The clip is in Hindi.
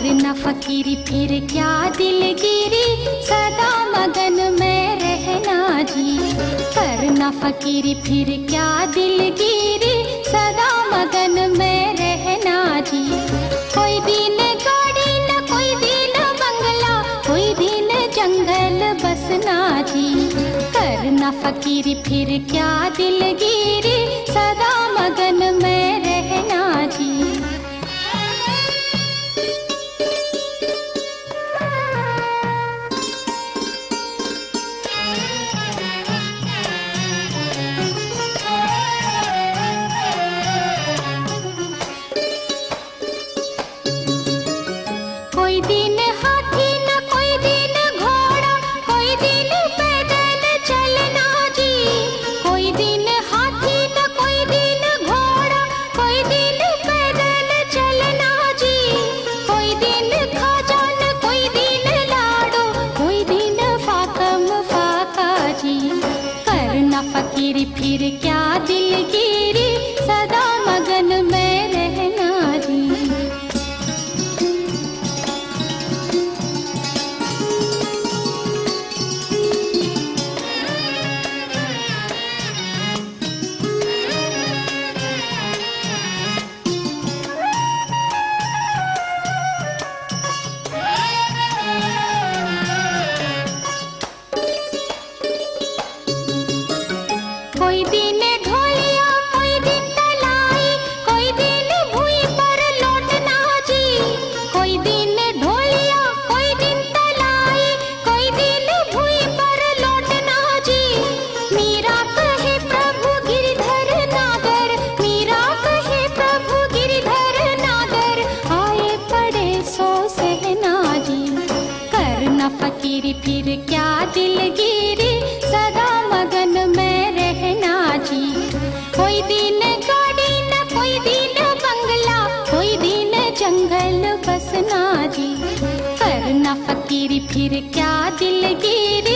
करना फकीरी फिर क्या दिलगिरी, सदा मगन में रहना जी। करना फकीरी फिर क्या दिलगिरी, सदा मगन में रहना जी। कोई दिन गाड़ी न कोई दिन बंगला, कोई दिन जंगल बसना जी। करना फकीरी फिर क्या दिलगिरी, सदा मगन में रहना जी। कोई दिन हाथी न कोई दिन घोड़ा, कोई दिन पैदल चलना जी। कोई दिन हाथी न कोई दिन घोड़ा, कोई दिन पैदल चलना जी। कोई दिन खाजा न कोई दिन लाडो, कोई दिन फाकम फाका जी। करना फकीरी फिर क्या दिलगिरी, सदा मगन में रहना जी। कोई दिन ढोलिया कोई दिन तलाई, कोई दिन भुई पर लौटना जी। कोई दिन ढोलिया कोई दिन तलाई, कोई दिन भुई पर लौटना जी। मीरा कहे प्रभु गिरधर नागर, मीरा कहे प्रभु गिरधर नागर, आए पड़े सो सहना जी। करना फकीरी फिर क्या दिलगिरी, सदा मगन में रहना जी। कोई दिन गाड़ी न कोई दिन बंगला, कोई दिन जंगल बसना जी। करना फकीरी फिर क्या दिलगिरी,